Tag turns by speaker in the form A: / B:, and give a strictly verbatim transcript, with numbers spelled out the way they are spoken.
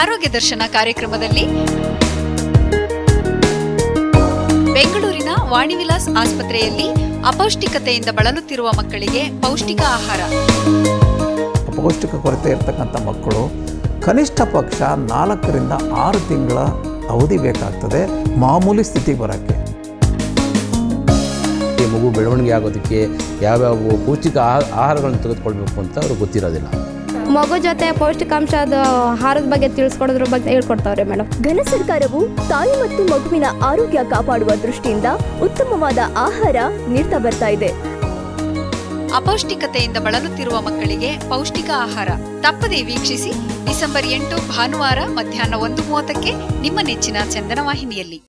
A: ಆರೋಗ್ಯ ದರ್ಶನ ಕಾರ್ಯಕ್ರಮದಲ್ಲಿ ಬೆಂಗಳೂರಿನ ವಾಣಿವಿಲಾಸ್ ಆಸ್ಪತ್ರೆಯಲ್ಲಿ ಅಪೌಷ್ಟಿಕತೆಯಿಂದ ಬಳಲುತ್ತಿರುವ ಮಕ್ಕಳಿಗೆ ಪೌಷ್ಟಿಕ ಆಹಾರ.
B: ಅಪೌಷ್ಟಿಕ ಕೊರತೆ ಇರತಕ್ಕಂಥ ಮಕ್ಕಳು ಕನಿಷ್ಠ ಪಕ್ಷ ನಾಲ್ಕರಿಂದ ಆರು ತಿಂಗಳ ಅವಧಿ ಬೇಕಾಗ್ತದೆ ಮಾಮೂಲಿ ಸ್ಥಿತಿಗೆ ಬರೋಕ್ಕೆ.
C: ಈ ಮಗು ಬೆಳವಣಿಗೆ ಆಗೋದಕ್ಕೆ ಯಾವ್ಯಾವ ಪೌಷ್ಟಿಕ ಆಹಾರಗಳನ್ನು ತೆಗೆದುಕೊಳ್ಬೇಕು ಅಂತ ಅವ್ರಿಗೆ ಗೊತ್ತಿರೋದಿಲ್ಲ.
D: ಮಗು ಜೊತೆ ಪೌಷ್ಟಿಕಾಂಶದ ಆಹಾರದ ಬಗ್ಗೆ ತಿಳಿಸ್ಕೊಡೋದ್ರ ಬಗ್ಗೆ ಹೇಳ್ಕೊಡ್ತಾವ್ರೆ ಮೇಡಮ್.
E: ಘನ ಸರ್ಕಾರವು ತಾಯಿ ಮತ್ತು ಮಗುವಿನ ಆರೋಗ್ಯ ಕಾಪಾಡುವ ದೃಷ್ಟಿಯಿಂದ ಉತ್ತಮವಾದ ಆಹಾರ ನೀಡ್ತಾ ಬರ್ತಾ ಇದೆ.
A: ಅಪೌಷ್ಟಿಕತೆಯಿಂದ ಬಳಲುತ್ತಿರುವ ಮಕ್ಕಳಿಗೆ ಪೌಷ್ಟಿಕ ಆಹಾರ ತಪ್ಪದೇ ವೀಕ್ಷಿಸಿ ಡಿಸೆಂಬರ್ ಎಂಟು ಭಾನುವಾರ ಮಧ್ಯಾಹ್ನ ಒಂದು ಮೂವತ್ತಕ್ಕೆ ನಿಮ್ಮ ನೆಚ್ಚಿನ ಚಂದನ ವಾಹಿನಿಯಲ್ಲಿ.